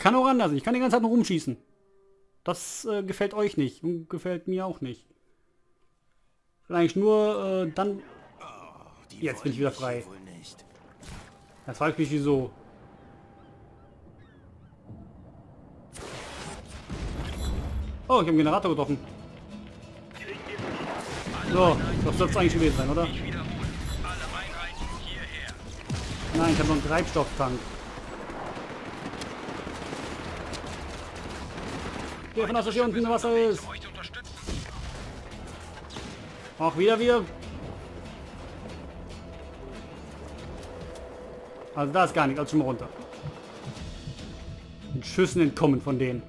kann auch anders. Ich kann die ganze Zeit nur rumschießen. Das gefällt euch nicht und gefällt mir auch nicht. Ich will eigentlich nur dann... Jetzt bin ich wieder frei. Jetzt frage ich mich, wieso. Oh, ich habe einen Generator getroffen. So, das soll es eigentlich gewesen sein, oder? Nein, ich habe noch einen Treibstofftank. Ich gehe davon aus, dass hier unten Wasser ist. Auch wieder wir. Also da ist gar nichts, also schon mal runter. Mit Schüssen entkommen von denen.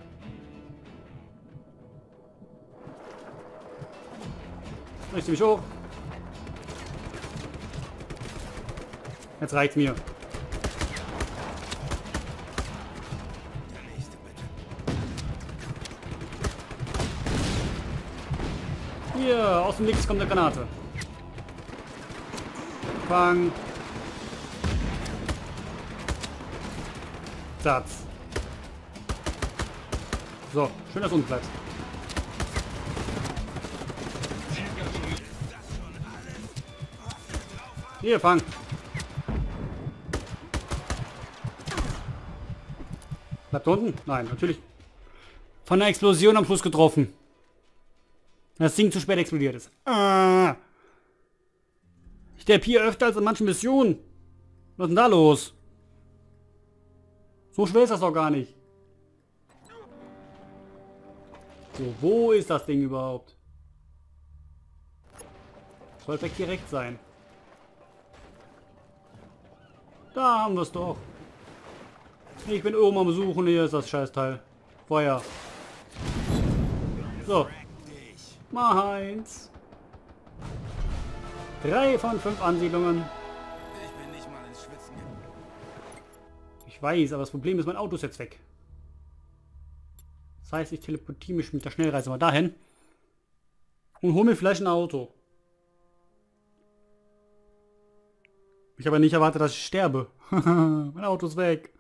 Ich ziehe mich hoch. Jetzt reicht's mir. Hier, aus dem Nix kommt eine Granate. Fang. Satz. So, schön, dass du unten bleibst. Hier, fang. Bleibt unten? Nein, natürlich. Von der Explosion am Schluss getroffen. Das Ding zu spät explodiert ist. Ah. Ich sterbe hier öfter als in manchen Missionen. Was ist denn da los? So schwer ist das doch gar nicht. So, wo ist das Ding überhaupt? Soll vielleicht hier rechts sein. Da haben wir es doch. Ich bin oben am Suchen. Hier ist das Scheißteil. Feuer. So. Meins. 3 von 5 Ansiedlungen. Ich bin nicht mal ins Schwitzen. Ich weiß, aber das Problem ist, mein Auto ist jetzt weg. Das heißt, ich teleportiere mich mit der Schnellreise mal dahin. Und hole mir vielleicht ein Auto. Ich habe nicht erwartet, dass ich sterbe. Mein Auto ist weg.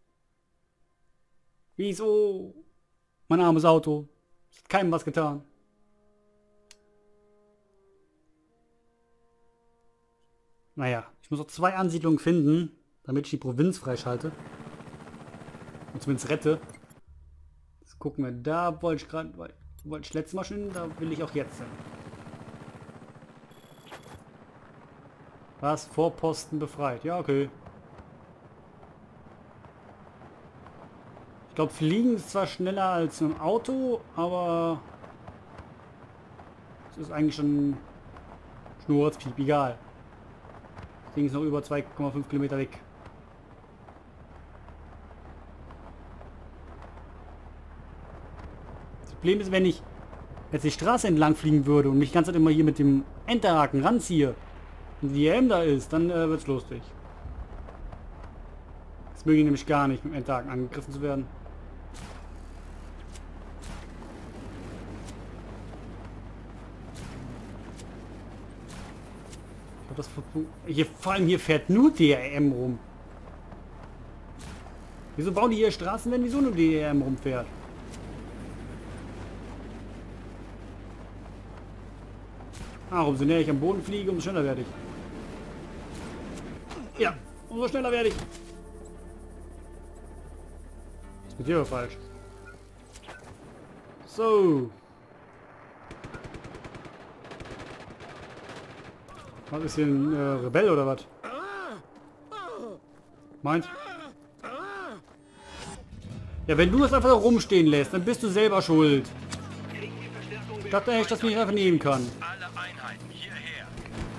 Wieso? Mein armes Auto. Es hat keinem was getan. Naja, ich muss noch 2 Ansiedlungen finden, damit ich die Provinz freischalte. Und zumindest rette. Jetzt gucken wir, da wollte ich gerade, wollte ich letztes Mal schon hin, da will ich auch jetzt hin. Was? Vorposten befreit. Ja, okay. Ich glaube, Fliegen ist zwar schneller als im Auto, aber es ist eigentlich schon Schnurzpiep, egal. Das Ding ist noch über 2,5 Kilometer weg. Das Problem ist, wenn ich jetzt die Straße entlang fliegen würde und mich die ganze Zeit immer hier mit dem Enterhaken ranziehe und die EM da ist, dann wird's lustig. Das mögen ich nämlich gar nicht, mit dem Enterhaken angegriffen zu werden. Das, hier, vor allem hier fährt nur DRM rum. Wieso bauen die hier Straßen, wenn wieso nur DRM rumfährt? Ah, umso näher ich am Boden fliege, umso schneller werde ich. Ja, umso schneller werde ich. Das ist mit dir aber falsch. So. Was ist hier ein Rebell oder was? Meint? Ja, wenn du das einfach rumstehen lässt, dann bist du selber schuld. Ich dachte echt, dass man mich einfach nehmen kann. Alle Einheiten hierher.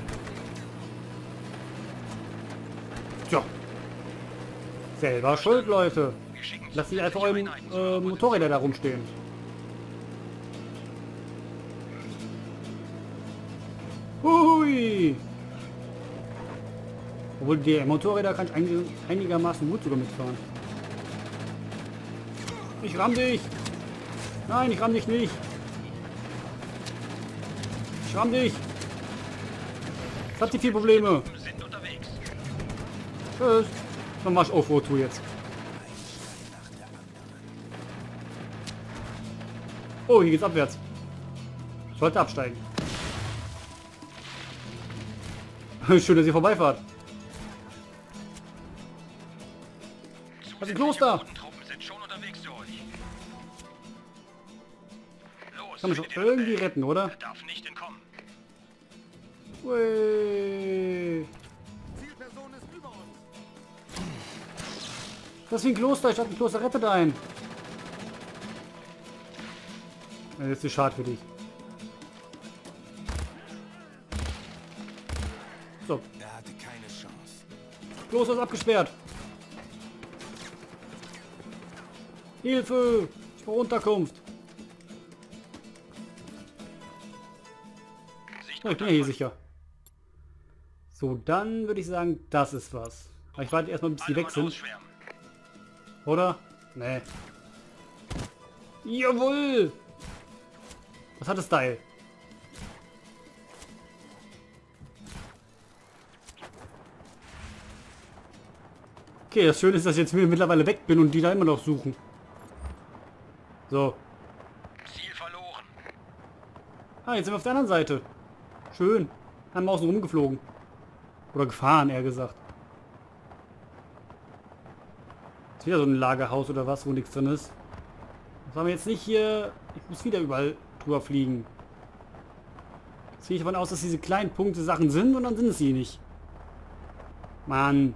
Tja. Selber schuld, Leute. Lasst sie einfach euren Motorräder da rumstehen. Hui! Obwohl die Motorräder kann ich einigermaßen gut sogar mitfahren. Ich ramm dich! Nein, ich ramm dich nicht! Ich ramm dich! Ich hab die 4 Probleme! Tschüss! Dann mach ich Offroad-Tour jetzt. Oh, hier geht's abwärts. Ich wollte absteigen. Schön, dass ihr vorbeifahrt. Das ist ein Kloster. Bodentruppen sind schon unterwegs zu euch. Los, Kann man schon findet ihr irgendwie Rebellen. retten, oder? Er darf nicht entkommen. Ui. Zielperson ist über uns. Das ist wie ein Kloster. Ich dachte, ein Kloster rettet einen. Das ist zu schade für dich. So, Er hatte keine Chance. Kloster ist abgesperrt. Hilfe! Ich brauche Unterkunft. Oh, ich bin ja hier sicher. So, dann würde ich sagen, das ist was. Aber ich warte erstmal, bis die weg sind. Oder? Nee. Jawohl! Was hat es Style? Okay, das Schöne ist, dass ich jetzt mittlerweile weg bin und die da immer noch suchen. So. Ziel verloren. Ah, jetzt sind wir auf der anderen Seite. Schön. Haben wir außen rumgeflogen. Oder gefahren, eher gesagt. Ist wieder so ein Lagerhaus oder was, wo nichts drin ist. Das haben wir jetzt nicht hier. Ich muss wieder überall drüber fliegen. Jetzt gehe ich davon aus, dass diese kleinen Punkte Sachen sind und dann sind es sie nicht. Mann.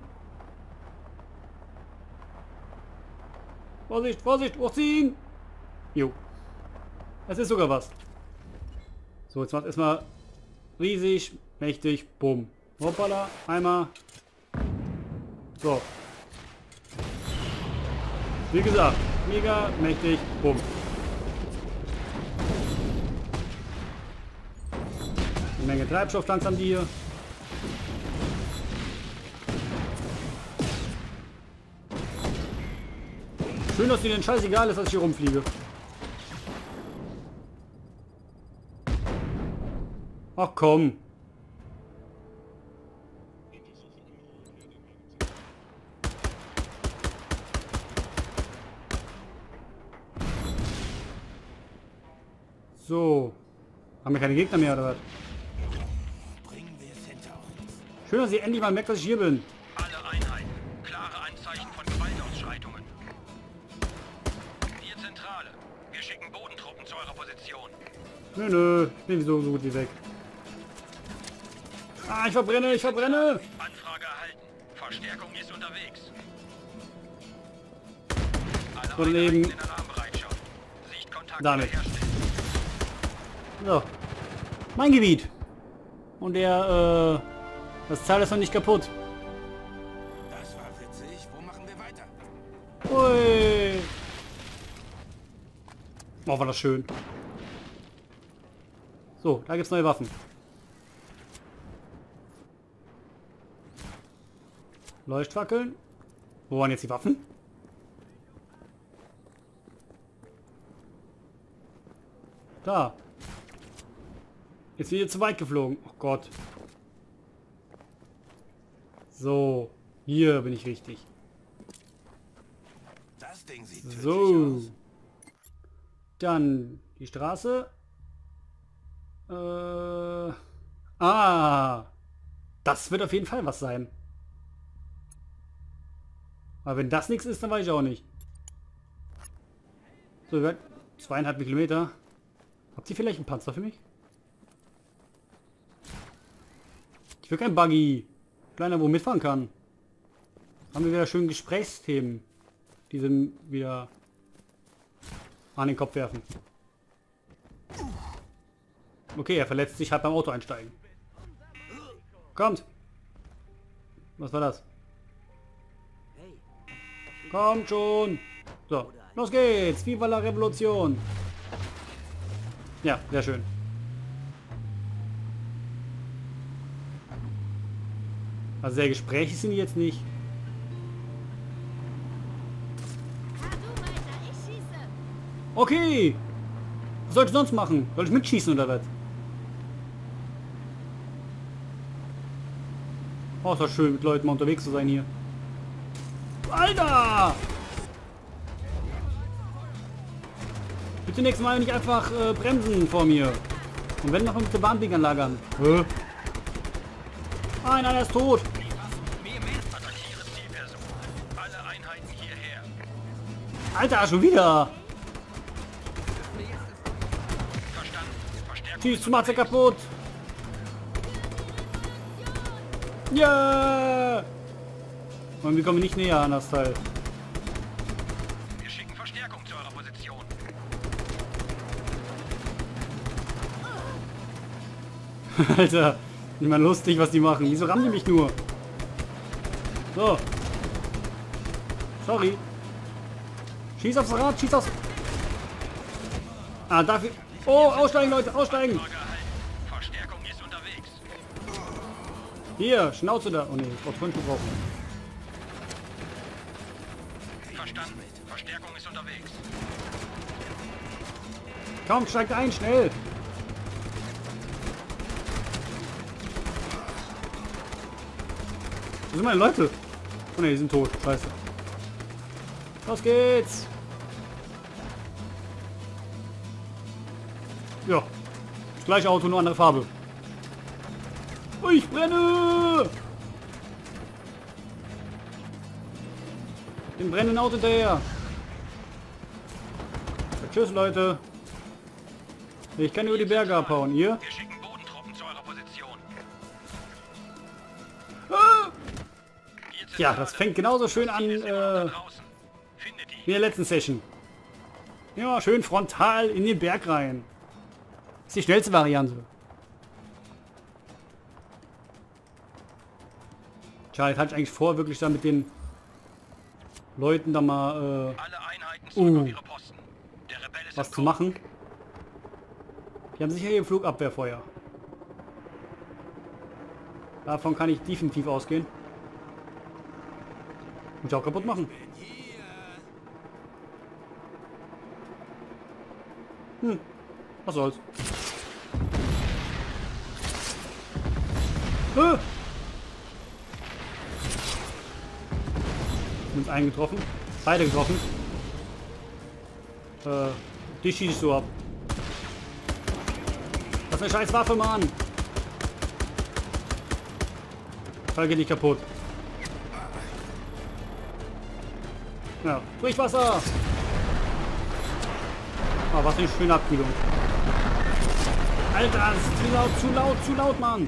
Vorsicht, Vorsicht, hochziehen! Jo. Es ist sogar was. So, jetzt macht erstmal riesig, mächtig, bumm. Hoppala, einmal. So. Wie gesagt, mega, mächtig, bumm. Eine Menge Treibstoff langsam die hier. Schön, dass dir den Scheiß egal ist, dass ich hier rumfliege. Ach komm. So. Haben wir keine Gegner mehr, oder was? Bringen wir es hinter uns. Schön, dass ihr endlich mal merkt, dass ich hier bin. Alle Einheiten. Klare Anzeichen von Gewaltausschreitungen. Hier Zentrale. Wir schicken Bodentruppen zu eurer Position. Nö, nö. Ich bin so gut wie weg. Ah, ich verbrenne, ich verbrenne. Anfrage erhalten. Verstärkung ist unterwegs. Alle So, Einheiten daneben. in Alarmbereitschaft. Sichtkontakt Damit. wiederherstellen. So. Mein Gebiet. Und der, das Teil ist noch nicht kaputt. Das war witzig. Wo machen wir weiter? Ui. Oh, war das schön. So, da gibt's neue Waffen. Leuchtfackeln. Wo waren jetzt die Waffen? Da. Jetzt sind wir zu weit geflogen. Oh Gott. So. Hier bin ich richtig. Das Ding sieht tödlich So. aus. Dann die Straße. Ah. Das wird auf jeden Fall was sein. Aber wenn das nichts ist, dann weiß ich auch nicht. So, wir 2,5 Kilometer. Habt ihr vielleicht einen Panzer für mich? Ich will kein Buggy. Kleiner, wo mitfahren kann. Haben wir wieder schön Gesprächsthemen, die sie wieder an den Kopf werfen. Okay, er verletzt sich halt beim Auto einsteigen. Kommt! Was war das? Kommt schon! So, los geht's! Viva la Revolution! Ja, sehr schön. Also sehr gesprächig sind die jetzt nicht. Okay! Was soll ich sonst machen? Soll ich mitschießen oder was? Oh, ist doch schön, mit Leuten mal unterwegs zu sein hier. Alter! Bitte nächstes Mal nicht einfach bremsen vor mir. Und wenn, noch mit der Bahnwieganlage an. Nein, einer ist tot. Attackiere Zielperson. Alle Einheiten hierher. Alter, schon wieder. Verstanden. Verstärkung. Tschüss, Matze kaputt. Ja. Und wir kommen nicht näher an das Teil. Wir schicken Verstärkung zu eurer Position. Alter, nicht mal lustig, was die machen. Wieso rammen die mich nur? So. Sorry. Schieß aufs Rad, schieß aufs... Ah, dafür... Oh, aussteigen, Leute, aussteigen. Frage erhalten. Verstärkung ist unterwegs. Hier, Schnauze da. Oh ne, ich brauch Turnschuh brauchen. Verstanden. Verstärkung ist unterwegs. Komm, steigt ein, schnell. Wo sind meine Leute? Oh ne, die sind tot. Scheiße. Los geht's. Ja. Das gleiche Auto, nur andere Farbe. Oh, ich brenne! Dem brennenden Auto hinterher. Ja, tschüss, Leute. Ich kann über die Berge abhauen. Ihr? Wir schicken Bodentruppen zu eurer Position. Ah! Ihr Ja, das fängt genauso schön an ist immer noch da draußen. Findet wie ihn. in der letzten Session. Ja, schön frontal in den Berg rein. Das ist die schnellste Variante. Tja, jetzt hatte ich eigentlich vor, wirklich da mit den Leuten da mal Alle Einheiten zurück auf ihre Posten. Der Rebell ist was im zu machen. Die haben sicher hier Flugabwehrfeuer. Davon kann ich definitiv ausgehen. Muss ich auch kaputt machen. Was soll's. Sind einen getroffen. Beide getroffen. Die schießt so ab. Das ist eine scheiß Waffe, Mann. Fall geht nicht kaputt. Ja, Durchwasser. Oh, was eine schöne Abkühlung. Alter, das ist zu laut, zu laut, zu laut, Mann.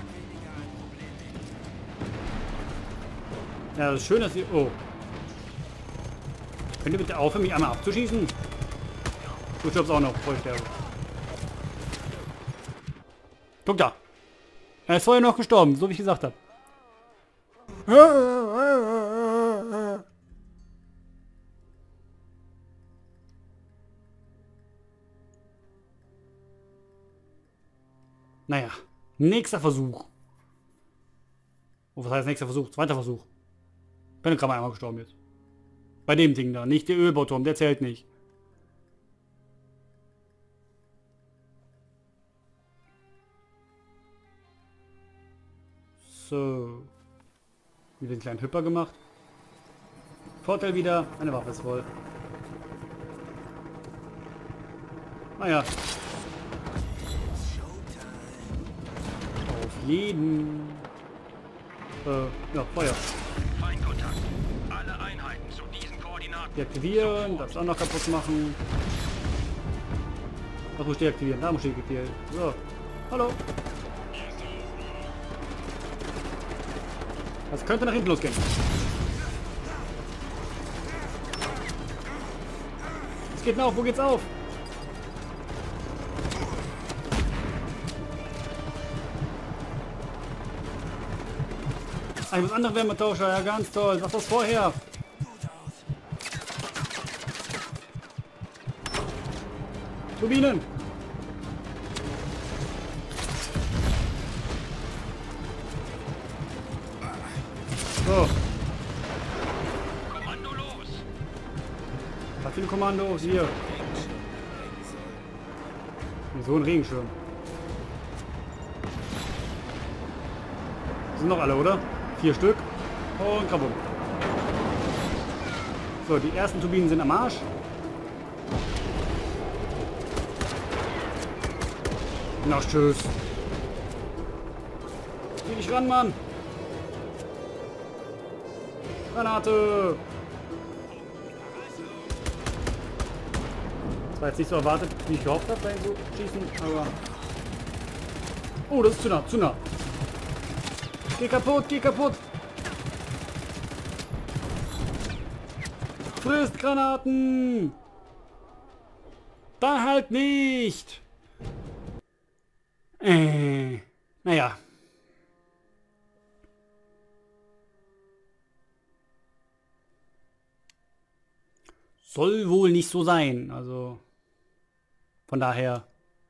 Ja, das ist schön, dass ihr... Oh. Könnt ihr bitte aufhören, mich einmal abzuschießen? Du stirbst auch noch, bevor ich sterbe. Guck da. Er ist vorher noch gestorben, so wie ich gesagt habe. Naja, nächster Versuch. Oh, was heißt nächster Versuch? Zweiter Versuch. Bin gerade mal einmal gestorben jetzt. Bei dem Ding da, nicht der Ölbauturm, der zählt nicht. So. Wieder einen kleinen Hüpper gemacht. Vorteil wieder, eine Waffe ist voll. Naja. Auf jeden. Ja, Feuer. Feindkontakt. Alle Einheiten zu diesen Koordinaten. Deaktivieren, das auch noch kaputt machen. Was muss ich deaktivieren? Da muss ich deaktivieren. So. Hallo. Das könnte nach hinten losgehen. Es geht auf, wo geht's auf? Ich muss andere Wärmetauscher, ja ganz toll. Was das vorher? Turbinen. So. Kommando los. Was für ein Kommando? Hier. So ein Regenschirm. Sind noch alle, oder? 4 Stück. Und kaputt. So, die ersten Turbinen sind am Arsch. Na, tschüss. Geh dich ran, Mann. Granate. Das war jetzt nicht so erwartet, wie ich gehofft habe, bei so schießen, aber... Oh, das ist zu nah, zu nah. Geh kaputt, geh kaputt. Frisst Granaten. Da halt nicht. Naja. Soll wohl nicht so sein, also von daher.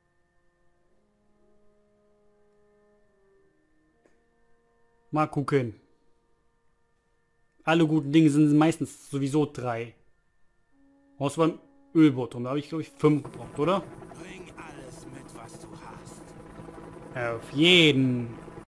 Mal gucken. Alle guten Dinge sind meistens sowieso 3. Außer beim Ölboot. Und da habe ich, glaube ich, 5 gebraucht, oder? Bring alles mit, was du hast. Auf jeden.